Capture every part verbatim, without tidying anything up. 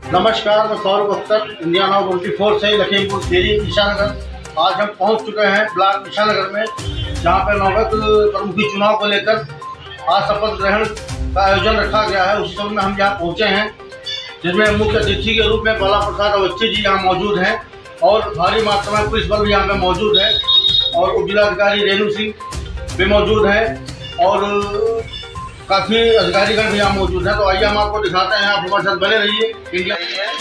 नमस्कार, मैं Saurabh Akhtar India now twenty four से लखीमपुर खीरी ईशानगर। आज हम पहुंच चुके हैं ब्लॉक ईशानगर में, जहां पर नौबत प्रमुखी चुनाव को लेकर आज शपथ ग्रहण का आयोजन रखा गया है। उस समय में हम यहाँ पहुंचे हैं, जिसमें मुख्य अतिथि के रूप में बाला प्रसाद अवस्थी जी यहाँ मौजूद हैं और भारी मात्रा में पुलिस बल भी यहाँ पे मौजूद है और उप जिलाधिकारी रेणु सिंह भी मौजूद है और काफ़ी अधिकारीगण भी यहाँ मौजूद है। तो आइए हम आपको दिखाते हैं, आप हमारे साथ बने रहिए। इंडिया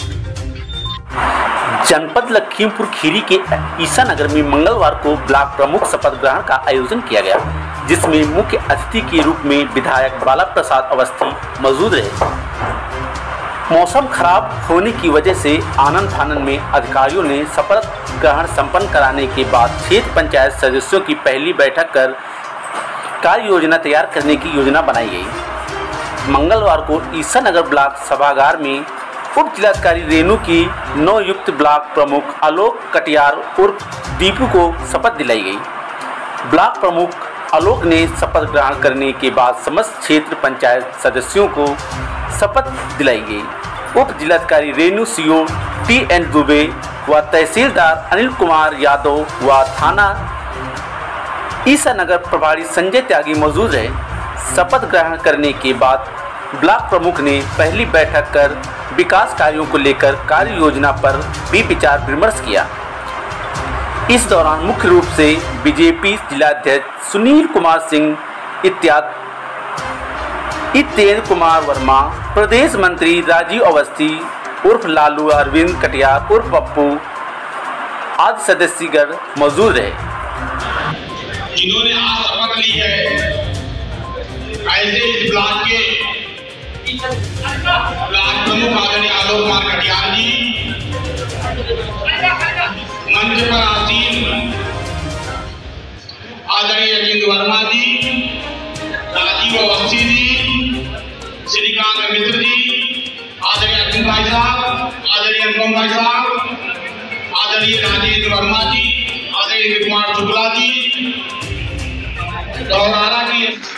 जनपद लखीमपुर खीरी के ईसानगर में मंगलवार को ब्लॉक प्रमुख शपथ ग्रहण का आयोजन किया गया, जिसमें मुख्य अतिथि के रूप में विधायक बाला प्रसाद अवस्थी मौजूद रहे। मौसम खराब होने की वजह से आनंद फानन में अधिकारियों ने शपथ ग्रहण संपन्न कराने के बाद क्षेत्र पंचायत सदस्यों की पहली बैठक कर कार्य योजना तैयार करने की योजना बनाई गई। मंगलवार को ईसानगर ब्लॉक सभागार में उप जिलाधिकारी रेणु की नवयुक्त ब्लॉक प्रमुख आलोक कटियार उर्फ दीपू को शपथ दिलाई गई। ब्लॉक प्रमुख आलोक ने शपथ ग्रहण करने के बाद समस्त क्षेत्र पंचायत सदस्यों को शपथ दिलाई गई। उप जिलाधिकारी Renu CO T N Dubey व तहसीलदार अनिल कुमार यादव व थाना ईसानगर प्रभारी संजय त्यागी मौजूद रहे। शपथ ग्रहण करने के बाद ब्लॉक प्रमुख ने पहली बैठक कर विकास कार्यों को लेकर कार्य योजना पर भी विचार विमर्श किया। इस दौरान मुख्य रूप से बीजेपी जिलाध्यक्ष सुनील कुमार सिंह इत्यादि तेज कुमार वर्मा, प्रदेश मंत्री राजीव अवस्थी उर्फ लालू, अरविंद कटियार उर्फ पप्पू आदि सदस्यगण मौजूद रहे, जिन्होंने आज शपथ ली है। ऐसे इस ब्लॉक के ब्लॉक प्रमुख आदरणीय आलोक कुमार कटियार जी, मंच पर आसीन आदरणीय अरविंद वर्मा जी, राजीव अवस्थी जी, श्रीकांत मिश्र जी, आदरणीय अर्जुन भाई साहब, आदरणीय अनुपम भाई साहब, आदरणीय राजेंद्र वर्मा जी, आदरणीय कुमार शुक्ला जी, दोहरारा की